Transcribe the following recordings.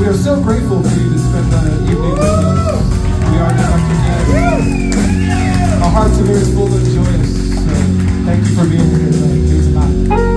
We are so grateful for you to spend the evening with us. We are Dr. Jazz. Our hearts are very full and joyous, so thank you for being here tonight. It was a lot.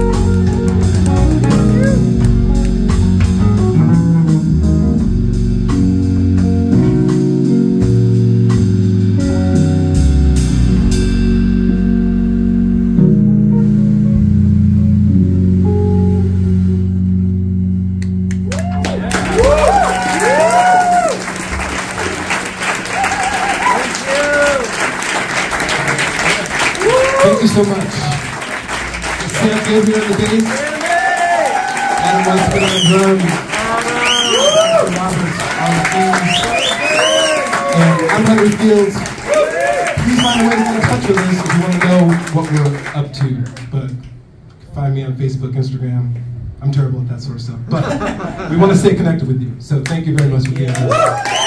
Thank you so much. Sam Gibb here on the bass. Adam Westman on the drums. Roberts on the keys. And I'm Henry Fields. Please find a way to get in touch with us if you want to know what we're up to. But find me on Facebook, Instagram. I'm terrible at that sort of stuff. But we want to stay connected with you. So thank you very much for being here.